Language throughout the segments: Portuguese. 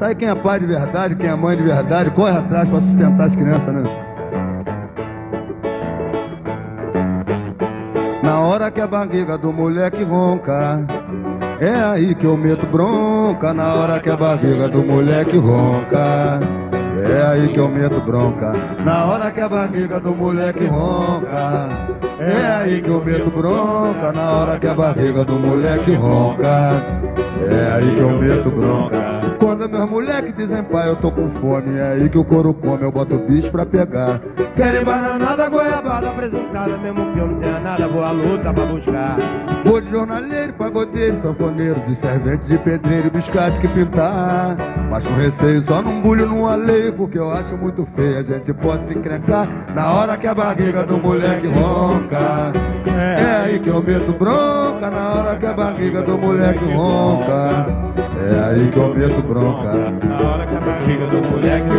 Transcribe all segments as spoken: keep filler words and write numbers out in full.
Isso aí quem é pai de verdade, quem é mãe de verdade, corre atrás pra sustentar as crianças, né? Na hora que a barriga do moleque ronca, é aí que eu meto bronca. Na hora que a barriga do moleque ronca, é aí que eu meto bronca. Na hora que a barriga do moleque ronca, é aí que eu meto bronca. Na hora que a barriga do moleque ronca, é aí que eu meto bronca. Quando meus moleques dizem pai, eu tô com fome, é aí que o couro come, eu boto o bicho pra pegar. Querem bananada, goiabada apresentada, mesmo que eu não tenha nada, vou à luta pra buscar. Vou de jornaleiro, pagodeiro, sanfoneiro, de servente, de pedreiro, biscate que pintar. Mas com receio, só não bulho no alheio, porque eu acho muito feio, a gente pode se encrencar. Na hora que a barriga do moleque ronca, é aí que eu meto bronca. Na hora que a barriga do moleque ronca, é aí que eu meto bronca. Na hora que a barriga do moleque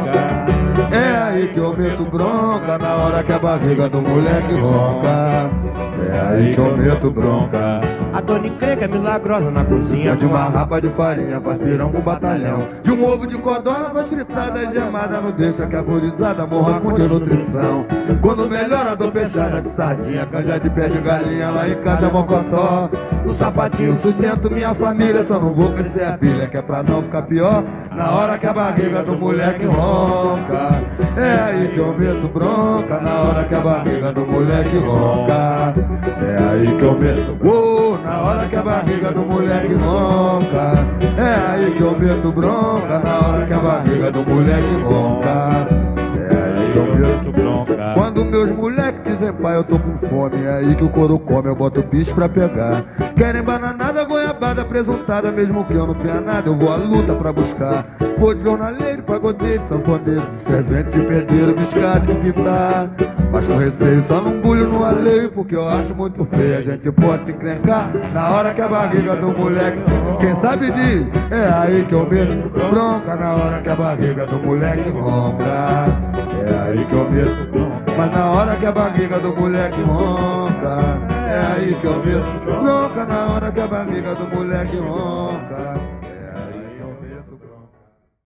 ronca, é aí que eu meto bronca. Na hora que a barriga do moleque ronca, é aí que eu meto bronca. A dona encrenca é milagrosa na cozinha. De uma rapa de farinha faz pirão com batalhão. De um ovo de codorna faz fritada e gemada. Não deixa que a gurizada morra com desnutrição. Quando melhora dou peixada de sardinha, canja de pé de galinha lá em casa é mocotó. No sapatinho sustento minha família, só não vou crescer a pilha, que é pra não ficar pior. Na hora que a barriga do moleque ronca, é aí que eu meto bronca. Na hora que a barriga do moleque ronca, é aí que eu meto bronca. Na hora que a barriga do moleque ronca, é aí que eu meto bronca. Na hora que a barriga do moleque ronca, é aí que eu meto bronca. Quando meus moleques dizem pai, eu tô com fome, é aí que o couro come, eu boto o bicho pra pegar. Querem bananada, goiabada, presuntada, mesmo que eu não tenha nada, eu vou à luta pra buscar. Vou de jornaleiro, pagodeiro, sanfoneiro, de servente, de pedreiro, biscate que pintar. Mas com receio, só não bulho no alheio, porque eu acho muito feio, a gente pode se encrencar. Na hora que a barriga do moleque, quem sabe diz, é aí que eu meto bronca. Na hora que a barriga do moleque ronca, é aí que eu meto bronca. Mas na hora que a barriga do moleque ronca, é aí que eu meto bronca. Na hora que a barriga do moleque ronca.